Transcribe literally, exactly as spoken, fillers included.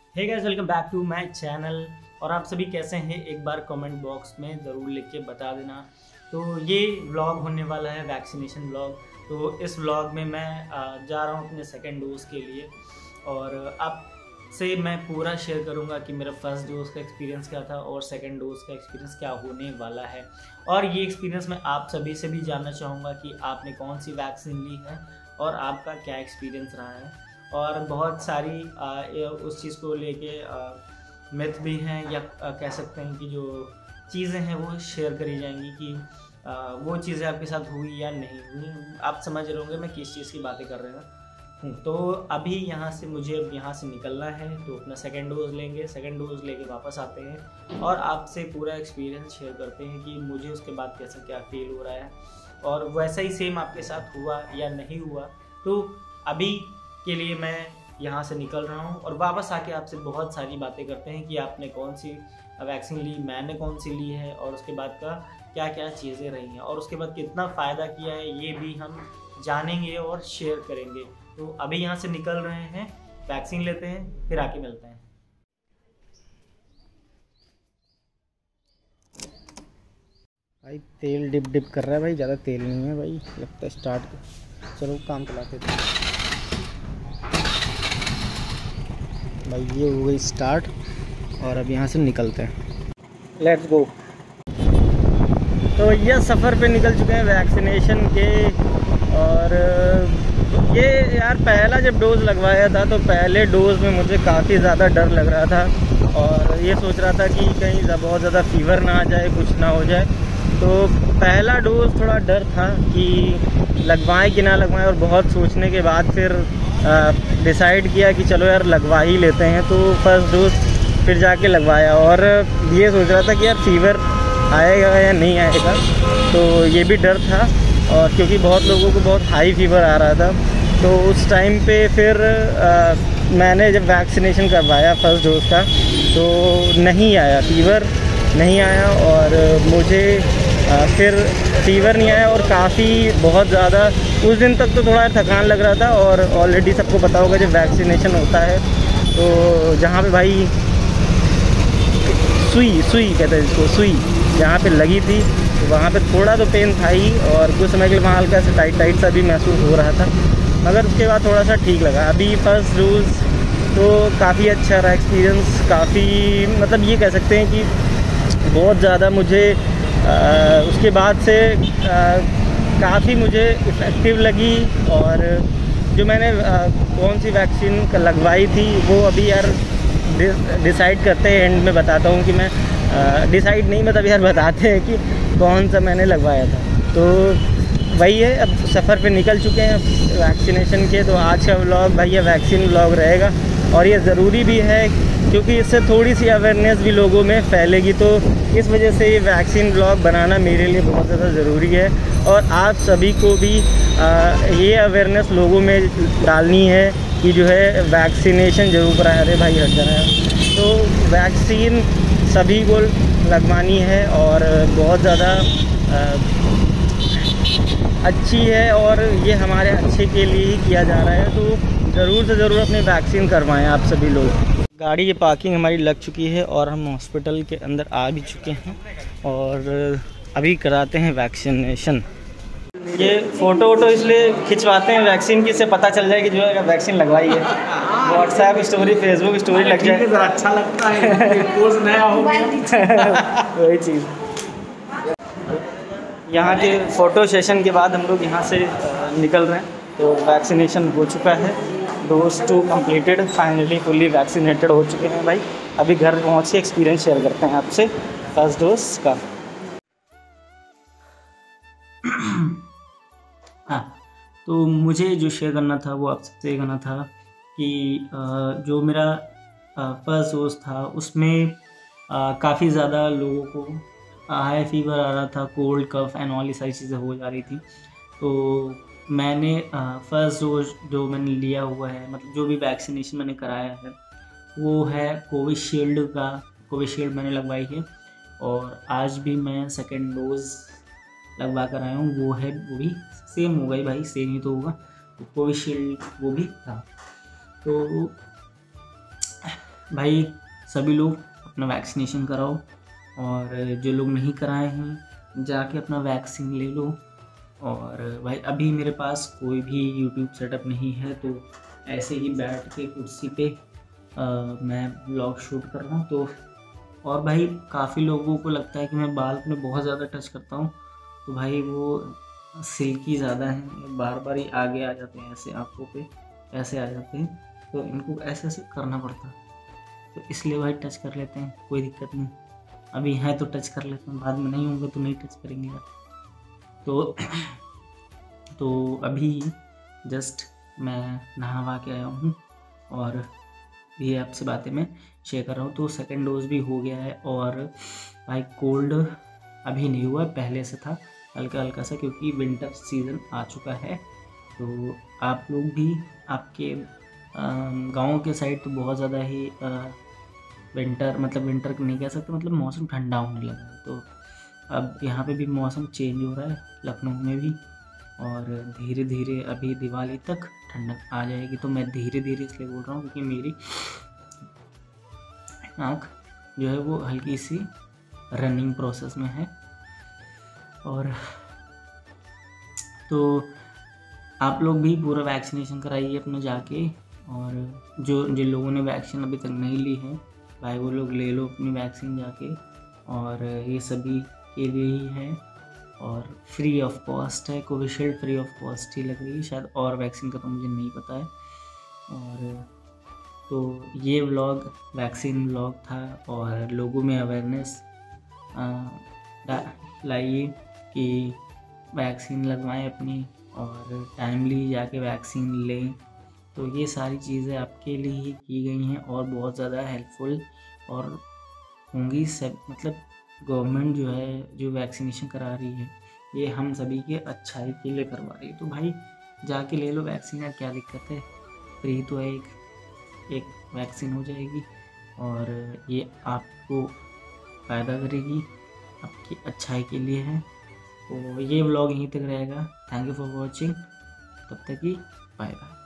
Hey guys, welcome back to my channel. और आप सभी कैसे हैं, एक बार कमेंट बॉक्स में ज़रूर लिख के बता देना। तो ये व्लॉग होने वाला है वैक्सीनेशन व्लॉग। तो इस व्लॉग में मैं जा रहा हूँ अपने सेकेंड डोज के लिए, और आपसे मैं पूरा शेयर करूँगा कि मेरा फर्स्ट डोज का एक्सपीरियंस क्या था और सेकेंड डोज का एक्सपीरियंस क्या होने वाला है। और ये एक्सपीरियंस मैं आप सभी से भी जानना चाहूँगा कि आपने कौन सी वैक्सीन ली है और आपका क्या एक्सपीरियंस रहा है। और बहुत सारी आ, उस चीज़ को लेके मिथ भी हैं, या आ, कह सकते हैं कि जो चीज़ें हैं वो शेयर करी जाएंगी कि आ, वो चीज़ें आपके साथ हुई या नहीं हुई। आप समझ रहे होंगे मैं किस चीज़ की बातें कर रहे हूँ। तो अभी यहाँ से मुझे अब यहाँ से निकलना है, तो अपना सेकेंड डोज लेंगे। सेकेंड डोज लेके वापस आते हैं और आपसे पूरा एक्सपीरियंस शेयर करते हैं कि मुझे उसके बाद कैसा क्या फील हो रहा है, और वैसा ही सेम आपके साथ हुआ या नहीं हुआ। तो अभी के लिए मैं यहाँ से निकल रहा हूँ और वापस आके आपसे बहुत सारी बातें करते हैं कि आपने कौन सी वैक्सीन ली, मैंने कौन सी ली है, और उसके बाद का क्या क्या चीज़ें रही हैं, और उसके बाद कितना फ़ायदा किया है ये भी हम जानेंगे और शेयर करेंगे। तो अभी यहाँ से निकल रहे हैं, वैक्सीन लेते हैं, फिर आके मिलते हैं। भाई तेल डिप डिप कर रहा है भाई, ज़्यादा तेल नहीं है भाई, लगता है स्टार्ट। चलो काम चलाते थे भाई। ये हो गई स्टार्ट और अब यहाँ से निकलते हैं। Let's go. तो ये सफ़र पे निकल चुके हैं वैक्सीनेशन के। और ये यार पहला जब डोज़ लगवाया था तो पहले डोज़ में मुझे काफ़ी ज़्यादा डर लग रहा था, और ये सोच रहा था कि कहीं बहुत ज़्यादा फीवर ना आ जाए, कुछ ना हो जाए। तो पहला डोज़ थोड़ा डर था कि लगवाएं कि ना लगवाएं, और बहुत सोचने के बाद फिर डिसाइड किया कि चलो यार लगवा ही लेते हैं। तो फर्स्ट डोज़ फिर जाके लगवाया, और ये सोच रहा था कि यार फीवर आएगा या नहीं आएगा, तो ये भी डर था। और क्योंकि बहुत लोगों को बहुत हाई फीवर आ रहा था, तो उस टाइम पे फिर आ, मैंने जब वैक्सीनेशन करवाया फर्स्ट डोज़ का तो नहीं आया, फीवर नहीं आया। और मुझे आ, फिर फीवर नहीं आया, और काफ़ी बहुत ज़्यादा उस दिन तक तो थोड़ा थकान लग रहा था। और ऑलरेडी सबको पता होगा जब वैक्सीनेशन होता है तो जहाँ पे भाई सुई सुई कहते हैं इसको, सुई जहाँ पे लगी थी तो वहाँ पे थोड़ा तो पेन था ही, और कुछ समय के लिए वहाँ हल्का सा टाइट टाइट सा भी महसूस हो रहा था, मगर उसके बाद थोड़ा सा ठीक लगा। अभी फर्स्ट डोज़ तो काफ़ी अच्छा रहा एक्सपीरियंस, काफ़ी मतलब ये कह सकते हैं कि बहुत ज़्यादा मुझे आ, उसके बाद से काफ़ी मुझे इफ़ेक्टिव लगी। और जो मैंने आ, कौन सी वैक्सीन लगवाई थी वो अभी यार डिसाइड करते हैं, एंड में बताता हूँ कि मैं डिसाइड नहीं मतलब यार बताते हैं कि कौन सा मैंने लगवाया था। तो वही है, अब सफ़र पे निकल चुके हैं वैक्सीनेशन के। तो आज का व्लॉग भाई ये वैक्सीन व्लॉग रहेगा, और ये ज़रूरी भी है क्योंकि इससे थोड़ी सी अवेयरनेस भी लोगों में फैलेगी। तो इस वजह से ये वैक्सीन व्लॉग बनाना मेरे लिए बहुत ज़्यादा ज़रूरी है, और आप सभी को भी आ, ये अवेयरनेस लोगों में डालनी है कि जो है वैक्सीनेशन ज़रूर कराएं। अरे भाई हट जाना है। तो वैक्सीन सभी को लगवानी है, और बहुत ज़्यादा अच्छी है, और ये हमारे अच्छे के लिए ही किया जा रहा है। तो ज़रूर से ज़रूर अपनी वैक्सीन करवाएं आप सभी लोग। गाड़ी की पार्किंग हमारी लग चुकी है और हम हॉस्पिटल के अंदर आ भी चुके हैं, और अभी कराते हैं वैक्सीनेशन। ये फ़ोटो वोटो इसलिए खिंचवाते हैं वैक्सीन की, से पता चल जाए कि जो है वैक्सीन लगवाई है। व्हाट्सएप स्टोरी, फेसबुक स्टोरी लग जाए, अच्छा लगता है। पोज नया हो गया। वही चीज़। यहाँ के फ़ोटो सेशन के बाद हम लोग यहाँ से निकल रहे हैं। तो वैक्सीनेशन हो चुका है, dose two completed, finally fully vaccinated हो चुके हैं भाई। अभी घर पहुँच के एक्सपीरियंस शेयर करते हैं आपसे फर्स्ट डोज का। हाँ, तो मुझे जो शेयर करना था वो आपसे करना था कि जो मेरा फर्स्ट डोज था उसमें काफ़ी ज़्यादा लोगों को हाई फीवर आ रहा था, कोल्ड कफ एंड ऑल ये सारी चीज़ें हो जा रही थी। तो मैंने फर्स्ट डोज जो मैंने लिया हुआ है, मतलब जो भी वैक्सीनेशन मैंने कराया है वो है कोविशील्ड का। कोविशील्ड मैंने लगवाई है, और आज भी मैं सेकेंड डोज लगवा कर आया हूँ। वो है वो भी सेम होगा ही भाई, सेम ही तो होगा। तो कोविशील्ड वो भी था। तो भाई सभी लोग अपना वैक्सीनेशन कराओ, और जो लोग नहीं कराए हैं जाके अपना वैक्सीन ले लो। और भाई अभी मेरे पास कोई भी यूट्यूब सेटअप नहीं है, तो ऐसे ही बैठ के कुर्सी पे आ, मैं ब्लॉग शूट कर रहा हूँ। तो और भाई काफ़ी लोगों को लगता है कि मैं बाल अपने बहुत ज़्यादा टच करता हूँ, तो भाई वो सिल्की ज़्यादा हैं, बार बार ही आगे आ जाते हैं, ऐसे आँखों पे ऐसे आ जाते हैं, तो इनको ऐसे ऐसे करना पड़ता है। तो इसलिए भाई टच कर लेते हैं, कोई दिक्कत नहीं। अभी हैं तो टच कर लेते हैं, बाद में नहीं होंगे तो नहीं टच करेंगे यार। तो तो अभी जस्ट मैं नहा के आया हूँ और ये आपसे बातें मैं शेयर कर रहा हूँ। तो सेकंड डोज भी हो गया है, और भाई कोल्ड अभी नहीं हुआ, पहले से था हल्का हल्का सा, क्योंकि विंटर सीज़न आ चुका है। तो आप लोग भी, आपके गाँव के साइड तो बहुत ज़्यादा ही आ, विंटर मतलब विंटर नहीं कह सकते, मतलब मौसम ठंडा होने लगा है। तो अब यहाँ पे भी मौसम चेंज हो रहा है, लखनऊ में भी, और धीरे धीरे अभी दिवाली तक ठंडक आ जाएगी। तो मैं धीरे धीरे इसलिए बोल रहा हूँ क्योंकि मेरी आँख जो है वो हल्की सी रनिंग प्रोसेस में है। और तो आप लोग भी पूरा वैक्सीनेशन कराइए अपना जाके, और जो जिन लोगों ने वैक्सीन अभी तक नहीं ली है भाई वो लोग ले लो अपनी वैक्सीन जाके, और ये सभी के लिए ही है और फ्री ऑफ कॉस्ट है। कोविशील्ड फ्री ऑफ कॉस्ट ही लग रही है शायद, और वैक्सीन का तो मुझे नहीं पता है। और तो ये व्लॉग वैक्सीन व्लॉग था, और लोगों में अवेयरनेस लाइए कि वैक्सीन लगवाएं अपनी, और टाइमली जाके वैक्सीन लें। तो ये सारी चीज़ें आपके लिए ही की गई हैं और बहुत ज़्यादा हेल्पफुल और होंगी सब, मतलब गवर्नमेंट जो है जो वैक्सीनेशन करा रही है ये हम सभी के अच्छाई के लिए करवा रही है। तो भाई जाके ले लो वैक्सीन, यार क्या दिक्कत है, फ्री तो है, एक एक वैक्सीन हो जाएगी और ये आपको फ़ायदा करेगी, आपकी अच्छाई के लिए है। तो ये व्लॉग यहीं तक रहेगा। थैंक यू फॉर वॉचिंग, तब तक की बाय बाय।